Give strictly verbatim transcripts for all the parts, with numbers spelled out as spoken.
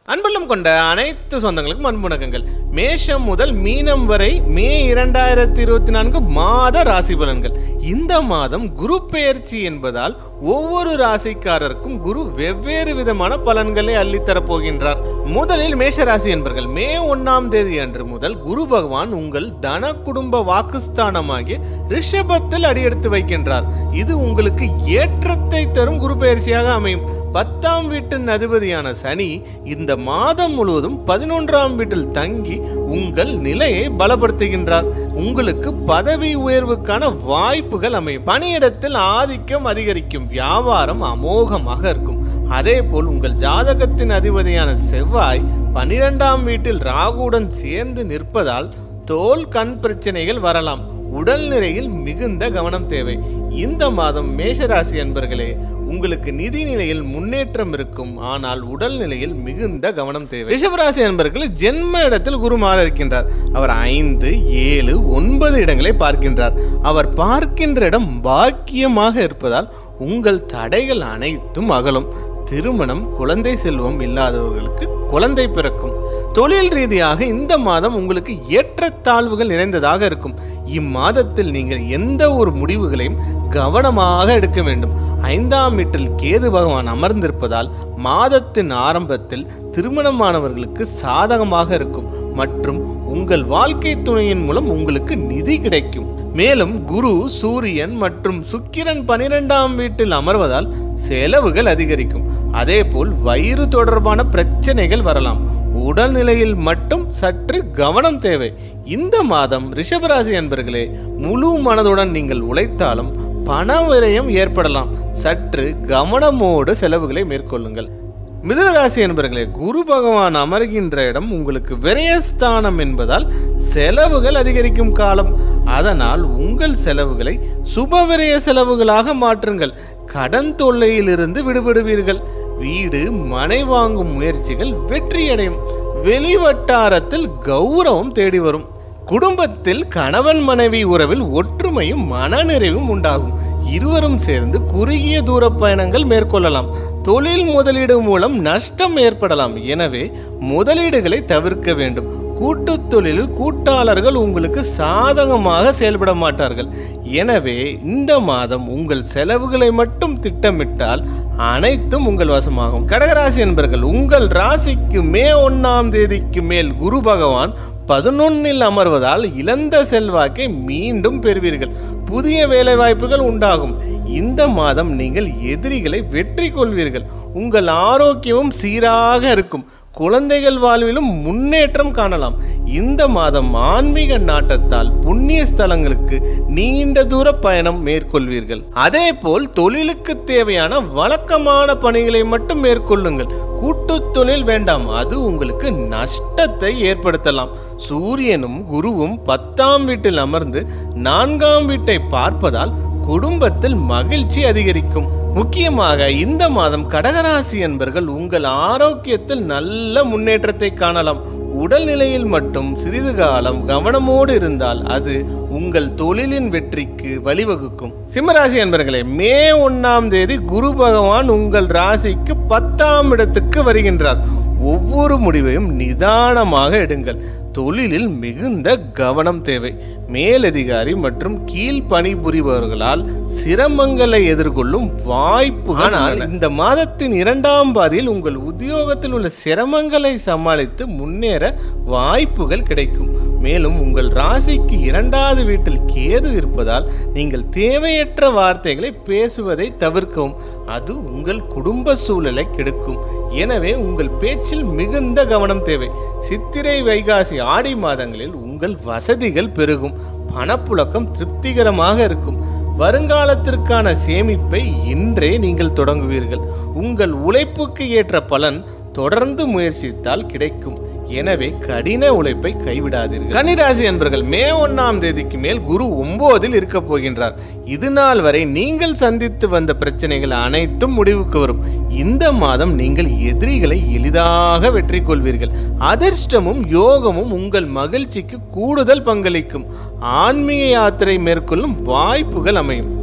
அன்புள்ளம் கொண்ட அனைத்து சொந்தங்களுக்கும் அன்பு வணக்கங்கள். மேஷம் முதல் மீனம் வரை மே இரண்டாயிரத்தி இருபத்தி நான்கு மாத ராசி பலன்கள். இந்த மாதம் குரு பெயர்ச்சி என்பதால் ஒவ்வொரு ராசிக்காரருக்கும் குரு வெவ்வேறு விதமான பலன்களை அள்ளித்தரப் போகின்றார். முதலில் மேஷ ராசி என்பர்கள், மே ஒன்னாம் தேதி அன்று முதல் குரு பகவான் உங்கள் தன குடும்ப வாக்குஸ்தானமாகிய ரிஷபத்தில் அடியெடுத்து வைக்கின்றார். இது உங்களுக்கு ஏற்றத்தை தரும் குரு பெயர்ச்சியாக அமையும். பத்தாம் வீட்டின் அதிபதியான சனி இந்த மாதம் முழுவதும் பதினொன்றாம் வீட்டில் தங்கி உங்கள் நிலையை பலப்படுத்துகின்றார். உங்களுக்கு பதவி உயர்வுக்கான வாய்ப்புகள் அமையும். பணியிடத்தில் ஆதிக்கம் அதிகரிக்கும். வியாபாரம் அமோகமாக இருக்கும். அதே போல் உங்கள் ஜாதகத்தின் அதிபதியான செவ்வாய் பனிரெண்டாம் வீட்டில் ராகுவுடன் சேர்ந்து நிற்பதால் தோல் கண் பிரச்சனைகள் வரலாம். உடல்நிலையில் மிகுந்த கவனம் தேவை. இந்த மாதம் மேஷராசி அன்பர்களே, உங்களுக்கு நிதி நிலையில் முன்னேற்றம் இருக்கும். ஆனால் உடல்நிலையில் மிகுந்த கவனம் தேவை. ரிஷபராசி அன்பர்கள், ஜென்ம இடத்தில் குரு மாற இருக்கின்றார். அவர் ஐந்து ஏழு ஒன்பது இடங்களை பார்க்கின்றார். அவர் பார்க்கின்ற இடம் பாக்கியமாக இருப்பதால் உங்கள் தடைகள் அனைத்தும் அகலும். திருமணம், குழந்தை செல்வம் இல்லாதவர்களுக்கு குழந்தை பிறக்கும். தொழில் ரீதியாக இந்த மாதம் உங்களுக்கு ஏற்றத்தாழ்வுகள் நிறைந்ததாக இருக்கும். இம்மாதத்தில் நீங்கள் எந்த ஒரு முடிவுகளையும் கவனமாக எடுக்க வேண்டும். ஐந்தாம் வீட்டில் கேது பகவான் அமர்ந்திருப்பதால் மாதத்தின் ஆரம்பத்தில் திருமணமானவர்களுக்கு சாதகமாக இருக்கும் மற்றும் உங்கள் வாழ்க்கை துணையின் மூலம் உங்களுக்கு நிதி கிடைக்கும். மேலும் குரு, சூரியன் மற்றும் சுக்கிரன் பனிரெண்டாம் வீட்டில் அமர்வதால் செலவுகள் அதிகரிக்கும். அதே போல் வயிறு தொடர்பான பிரச்சனைகள் வரலாம். உடல்நிலையில் மட்டும் சற்று கவனம் தேவை. இந்த மாதம் ரிஷபராசி அன்பர்களே, முழு மனதுடன் நீங்கள் உழைத்தாலும் பண விரயம் ஏற்படலாம். சற்று கவனமோடு செலவுகளை மேற்கொள்ளுங்கள். மிதுனராசி என்பர்களே, குரு பகவான் அமர்கின்ற இடம் உங்களுக்கு விரயஸ்தானம் என்பதால் செலவுகள் அதிகரிக்கும் காலம். அதனால் உங்கள் செலவுகளை சுப விரய செலவுகளாக மாற்றுங்கள். கடன் தொல்லையிலிருந்து விடுபடுவீர்கள். வீடு, மனை வாங்கும் முயற்சிகள் வெற்றியடையும். வெளிவட்டாரத்தில் கௌரவம் தேடி வரும். குடும்பத்தில் கணவன் மனைவி உறவில் ஒற்றுமையும் மனநிறைவும் உண்டாகும். இருவரும் சேர்ந்து குறுகிய தூர பயணங்கள் மேற்கொள்ளலாம். தொழில் முதலீடு மூலம் நஷ்டம் ஏற்படலாம். எனவே முதலீடுகளை தவிர்க்க வேண்டும். கூட்டு தொழிலில் கூட்டாளர்கள் உங்களுக்கு சாதகமாக செயல்பட மாட்டார்கள். எனவே இந்த மாதம் உங்கள் செலவுகளை மட்டும் திட்டமிட்டால் அனைத்தும் உங்கள் வசமாகும். கடகராசி என்பர்கள், உங்கள் ராசிக்கு மே ஒன்னாம் தேதிக்கு மேல் குரு பகவான் பதினொன்னில் அமர்வதால் இழந்த செல்வாக்கை மீண்டும் பெறுவீர்கள். புதிய வேலைவாய்ப்புகள் உண்டாகும். இந்த மாதம் நீங்கள் எதிரிகளை வெற்றி கொள்வீர்கள். உங்கள் ஆரோக்கியமும் சீராக இருக்கும். குழந்தைகள் வாழ்விலும் முன்னேற்றம் காணலாம். இந்த மாதம் ஆன்மீக நாட்டத்தால் புண்ணிய ஸ்தலங்களுக்கு நீண்ட தூர பயணம் மேற்கொள்வீர்கள். அதே போல் தொழிலுக்கு தேவையான வழக்கமான பணிகளை மட்டும் மேற்கொள்ளுங்கள். கூட்டு தொழில் வேண்டாம், அது உங்களுக்கு நஷ்டத்தை ஏற்படுத்தலாம். சூரியனும் குருவும் பத்தாம் வீட்டில் அமர்ந்து நான்காம் வீட்டை பார்ப்பதால் குடும்பத்தில் மகிழ்ச்சி அதிகரிக்கும். முக்கியமாக இந்த மாதம் கடகராசி என்பர்கள் உங்கள் ஆரோக்கியத்தில் நல்ல முன்னேற்றத்தை காணலாம். உடல்நிலையில் மட்டும் சிறிது காலம் கவனமோடு இருந்தால் அது உங்கள் தொழிலின் வெற்றிக்கு வழிவகுக்கும். சிம்மராசி என்பர்களே, மே ஒன்னாம் தேதி குரு பகவான் உங்கள் ராசிக்கு பத்தாம் இடத்துக்கு வருகின்றார். ஒவ்வொரு முடிவையும் நிதானமாக எடுங்கள். தொழிலில் மிகுந்த கவனம் தேவை. மேலதிகாரி மற்றும் கீழ் பணிபுரிபவர்களால் சிரமங்களை எதிர்கொள்ளும் வாய்ப்பு. ஆனால் இந்த மாதத்தின் இரண்டாம் பாதியில் உங்கள் உத்தியோகத்தில் உள்ள சிரமங்களை சமாளித்து முன்னேற வாய்ப்புகள் கிடைக்கும். மேலும் உங்கள் ராசிக்கு இரண்டாவது வீட்டில் கேது இருப்பதால் நீங்கள் தேவையற்ற வார்த்தைகளை பேசுவதை தவிர்க்கவும். அது உங்கள் குடும்ப சூழலை கெடுக்கும். எனவே உங்கள் பேச்சில் மிகுந்த கவனம் தேவை. சித்திரை, வைகாசி, ஆடி மாதங்களில் உங்கள் வசதிகள் பெருகும். பணப்புழக்கம் திருப்திகரமாக இருக்கும். வருங்காலத்திற்கான சேமிப்பை இன்றே நீங்கள் தொடங்குவீர்கள். உங்கள் உழைப்புக்கு ஏற்ற பலன் தொடர்ந்து முயற்சித்தால் கிடைக்கும். எனவே கடின உழைப்பை கைவிடாதீர்கள். கன்னிராசி அன்பர்கள், மே ஒன்னாம் தேதிக்கு மேல் குரு ஒன்பதில் இருக்க போகின்றார். இது நாள் வரை நீங்கள் சந்தித்து வந்த பிரச்சனைகள் அனைத்தும் முடிவுக்கு வரும். இந்த மாதம் நீங்கள் எதிரிகளை எளிதாக வெற்றி கொள்வீர்கள். அதிர்ஷ்டமும் யோகமும் உங்கள் மகிழ்ச்சிக்கு கூடுதல் பங்களிக்கும். ஆன்மீக யாத்திரை மேற்கொள்ளும் வாய்ப்புகள் அமையும்.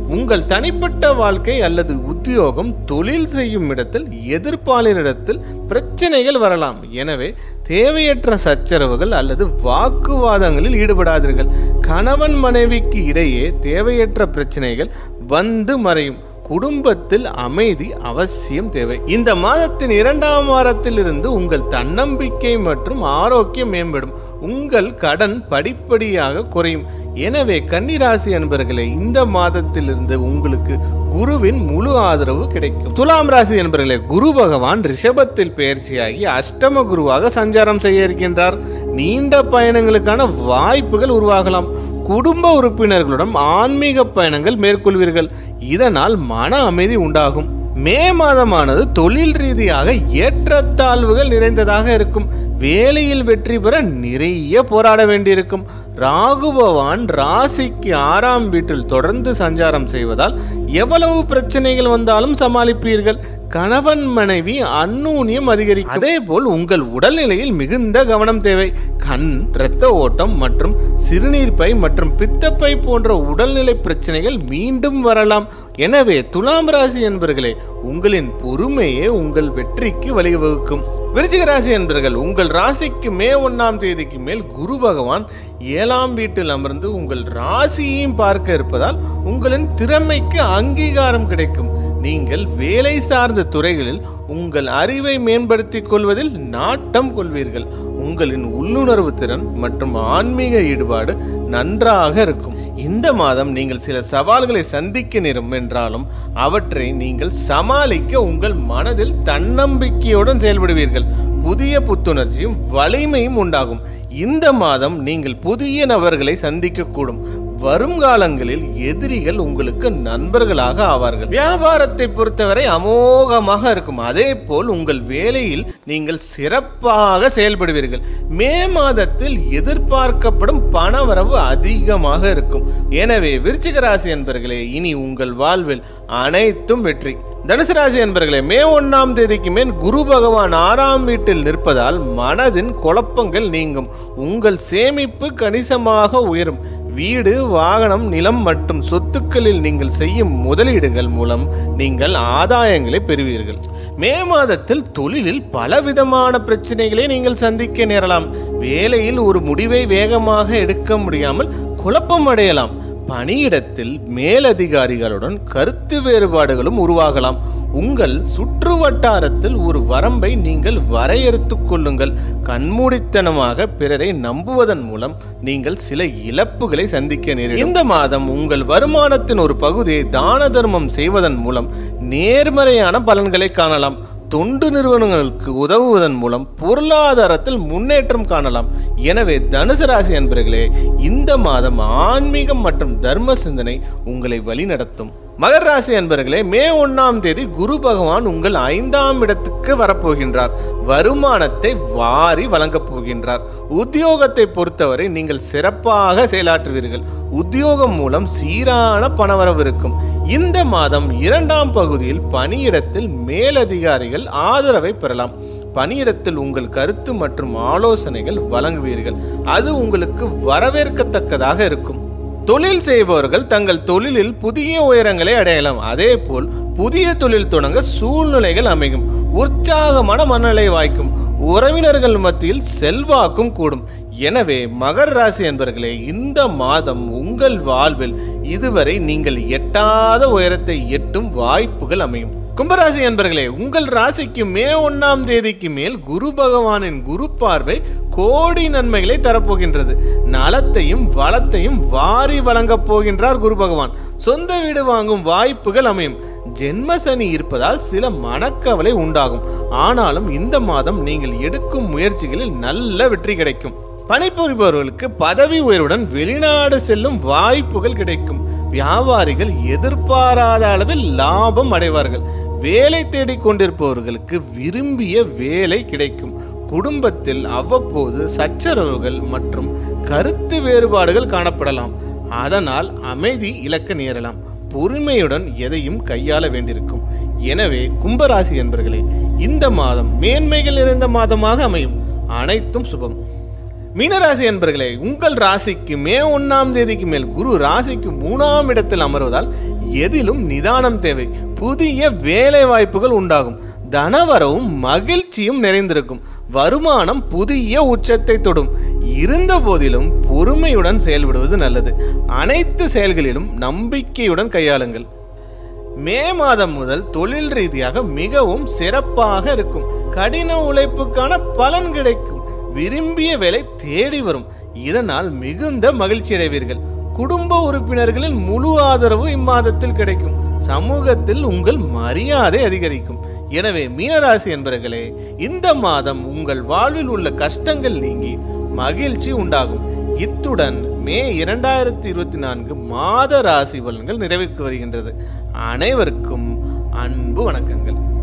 உங்கள் தனிப்பட்ட வாழ்க்கை அல்லது உத்தியோகம், தொழில் செய்யும் இடத்தில் எதிர்ப்பாளரிடத்தில் பிரச்சனைகள் வரலாம். எனவே தேவையற்ற சச்சரவுகள் அல்லது வாக்குவாதங்களில் ஈடுபடாதீர்கள். கணவன் மனைவிக்கு இடையே தேவையற்ற பிரச்சனைகள் வந்து மறையும். குடும்பத்தில் அமைதி அவசியம் தேவை. இந்த மாதத்தின் இரண்டாம் வாரத்தில் இருந்து உங்கள் தன்னம்பிக்கை மற்றும் ஆரோக்கியம் மேம்படும். உங்கள் கடன் படிப்படியாக குறையும். எனவே கன்னிராசி அன்பர்களே, இந்த மாதத்திலிருந்து உங்களுக்கு குருவின் முழு ஆதரவு கிடைக்கும். துலாம் ராசி அன்பர்களே, குரு பகவான் ரிஷபத்தில் பெயர்ச்சியாகி அஷ்டம குருவாக சஞ்சாரம் செய்ய இருக்கின்றார். நீண்ட பயணங்களுக்கான வாய்ப்புகள் உருவாகலாம். குடும்ப உறுப்பினர்களுடன் ஆன்மீக பயணங்கள் மேற்கொள்வீர்கள். இதனால் மன அமைதி உண்டாகும். மே மாதமானது தொழில் ரீதியாக ஏற்றத்தாழ்வுகள் நிறைந்ததாக இருக்கும். வேலையில் வெற்றி பெற நிறைய போராட வேண்டியிருக்கும். ராகு பகவான் ராசிக்கு ஆறாம் வீட்டில் தொடர்ந்து சஞ்சாரம் செய்வதால் எவ்வளவு பிரச்சனைகள் வந்தாலும் சமாளிப்பீர்கள். கணவன் மனைவி அந்நூன்யம் அதிகரிக்கும். அதே போல் உங்கள் உடல்நிலையில் மிகுந்த கவனம் தேவை. கண், இரத்த ஓட்டம் மற்றும் சிறுநீர்ப்பை மற்றும் பித்தப்பை போன்ற உடல்நிலை பிரச்சனைகள் மீண்டும் வரலாம். எனவே துலாம் ராசி என்பர்களே, உங்களின் பொறுமையே உங்கள் வெற்றிக்கு வழிவகுக்கும். விருச்சிக ராசி என்பர்கள், உங்கள் ராசிக்கு மே ஒன்னாம் தேதிக்கு மேல் குரு பகவான் ஏழாம் வீட்டில் அமர்ந்து உங்கள் ராசியையும் பார்க்க இருப்பதால் உங்களின் திறமைக்கு அங்கீகாரம் கிடைக்கும். நீங்கள் வேலை சார்ந்த துறைகளில் உங்கள் அறிவை மேம்படுத்திக் கொள்வதில் நாட்டம் கொள்வீர்கள். உங்களின் உள்ளுணர்வு திறன் மற்றும் ஆன்மீக ஈடுபாடு நன்றாக இருக்கும். இந்த மாதம் நீங்கள் சில சவால்களை சந்திக்க நேரும் என்றாலும் அவற்றை நீங்கள் சமாளிக்க உங்கள் மனதில் தன்னம்பிக்கையுடன் செயல்படுவீர்கள். புதிய புத்துணர்ச்சியும் வலிமையும் உண்டாகும். இந்த மாதம் நீங்கள் புதிய நபர்களை சந்திக்கக்கூடும். வருங்காலங்களில் எதிரிகள் உங்களுக்கு நண்பர்களாக ஆவார்கள். வியாபாரத்தை பொறுத்தவரை அமோகமாக இருக்கும். அதே போல் உங்கள் வேலையில் நீங்கள் சிறப்பாக செயல்படுவீர்கள். மே மாதத்தில் எதிர்பார்க்கப்படும் பணவரவு அதிகமாக இருக்கும். எனவே விருச்சிக ராசி என்பர்களே, இனி உங்கள் வாழ்வில் அனைத்தும் வெற்றி. தனுசு ராசி என்பர்களே, மே ஒன்னாம் தேதிக்கு மேல் குரு பகவான் ஆறாம் வீட்டில் நிற்பதால் மனதின் குழப்பங்கள் நீங்கும். உங்கள் சேமிப்பு கணிசமாக உயரும். வீடு, வாகனம், நிலம் மற்றும் சொத்துக்களில் நீங்கள் செய்யும் முதலீடுகள் மூலம் நீங்கள் ஆதாயங்களை பெறுவீர்கள். மே மாதத்தில் தொழிலில் பலவிதமான பிரச்சனைகளை நீங்கள் சந்திக்க நேரலாம். வேலையில் ஒரு முடிவை வேகமாக எடுக்க முடியாமல் குழப்பம் அடையலாம். பணியிடத்தில் மேலதிகாரிகளுடன் கருத்து வேறுபாடுகளும் உருவாகலாம். உங்கள் சுற்று வட்டாரத்தில் ஒரு வரம்பை நீங்கள் வரையறுத்துக் கொள்ளுங்கள். கண்மூடித்தனமாக பிறரை நம்புவதன் மூலம் நீங்கள் சில இழப்புகளை சந்திக்க நேரிடும். இந்த மாதம் உங்கள் வருமானத்தின் ஒரு பகுதியை தான தர்மம் செய்வதன் மூலம் நேர்மறையான பலன்களை காணலாம். தொண்டு நிறுவனங்களுக்கு உதவுவதன் மூலம் பொருளாதாரத்தில் முன்னேற்றம் காணலாம். எனவே தனுசு ராசி அன்பர்களே, இந்த மாதம் ஆன்மீகம் மற்றும் தர்ம சிந்தனை உங்களை வழிநடத்தும். மகர ராசி அன்பர்களே, மே ஒன்னாம் தேதி குரு பகவான் உங்கள் ஐந்தாம் இடத்துக்கு வரப்போகின்றார். வருமானத்தை வாரி வழங்கப் போகின்றார். உத்தியோகத்தை பொறுத்தவரை நீங்கள் சிறப்பாக செயலாற்றுவீர்கள். உத்தியோகம் மூலம் சீரான பணவரவு இருக்கும். இந்த மாதம் இரண்டாம் பகுதியில் பணியிடத்தில் மேலதிகாரிகள் ஆதரவை பெறலாம். பணியிடத்தில் உங்கள் கருத்து மற்றும் ஆலோசனைகள் வழங்குவீர்கள். அது உங்களுக்கு வரவேற்கத்தக்கதாக இருக்கும். தொழில் செய்பவர்கள் தங்கள் தொழிலில் புதிய உயரங்களை அடையலாம். அதே போல் புதிய தொழில் தொடங்க சூழ்நிலைகள் அமையும். உற்சாகமான மனநிலை வாய்க்கும். உறவினர்கள் மத்தியில் செல்வாக்கும் கூடும். எனவே மகர ராசி என்பர்களே, இந்த மாதம் உங்கள் வாழ்வில் இதுவரை நீங்கள் எட்டாத உயரத்தை எட்டும் வாய்ப்புகள் அமையும். கும்பராசி என்பர்களே, உங்கள் ராசிக்கு மே ஒன்னாம் தேதிக்கு மேல் குரு பகவானின் குரு பார்வை கோடி நன்மைகளை தரப்போகின்றது. நலத்தையும் வளத்தையும் வாரி வழங்கப் போகின்றார் குரு பகவான். சொந்த வீடு வாங்கும் வாய்ப்புகள் அமையும். ஜென்ம சனி இருப்பதால் சில மனக்கவலை உண்டாகும். ஆனாலும் இந்த மாதம் நீங்கள் எடுக்கும் முயற்சிகளில் நல்ல வெற்றி கிடைக்கும். பணிபுரிபவர்களுக்கு பதவி உயர்வுடன் வெளிநாடு செல்லும் வாய்ப்புகள் கிடைக்கும். வியாபாரிகள் எதிர்பாராத அளவில் லாபம் அடைவார்கள். வேலை தேடிக் கொண்டிருப்பவர்களுக்கு விரும்பிய வேலை கிடைக்கும். குடும்பத்தில் அவ்வப்போது சச்சரவுகள் மற்றும் கருத்து வேறுபாடுகள் காணப்படலாம். அதனால் அமைதி இழக்க நேரலாம். பொறுமையுடன் எதையும் கையாள வேண்டியிருக்கும். எனவே கும்பராசி என்பர்களே, இந்த மாதம் மேன்மைகள் நிறைந்த மாதமாக அமையும். அனைத்தும் சுபம். மீனராசி என்பர்களே, உங்கள் ராசிக்கு மே ஒன்னாம் தேதிக்கு மேல் குரு ராசிக்கு மூணாம் இடத்தில் அமர்வதால் எதிலும் நிதானம் தேவை. புதிய வேலை வாய்ப்புகள் உண்டாகும். தனவரவும் மகிழ்ச்சியும் நிறைந்திருக்கும். வருமானம் புதிய உச்சத்தை தொடும். இருந்த போதிலும் பொறுமையுடன் செயல்படுவது நல்லது. அனைத்து செயல்களிலும் நம்பிக்கையுடன் கையாளுங்கள். மே மாதம் முதல் தொழில் ரீதியாக மிகவும் சிறப்பாக இருக்கும். கடின உழைப்புக்கான பலன் கிடைக்கும். விரும்பிய வேலை தேடி வரும். இதனால் மிகுந்த மகிழ்ச்சி அடைவீர்கள். குடும்ப உறுப்பினர்களின் முழு ஆதரவு இம்மாதத்தில் கிடைக்கும். சமூகத்தில் உங்கள் மரியாதை அதிகரிக்கும். எனவே மீனராசி என்பவர்களே, இந்த மாதம் உங்கள் வாழ்வில் உள்ள கஷ்டங்கள் நீங்கி மகிழ்ச்சி உண்டாகும். இத்துடன் மே இரண்டாயிரத்தி இருபத்தி நான்கு மாத ராசி பலன்கள் நிறைவுக்கு வருகின்றது. அனைவருக்கும் அன்பு வணக்கங்கள்.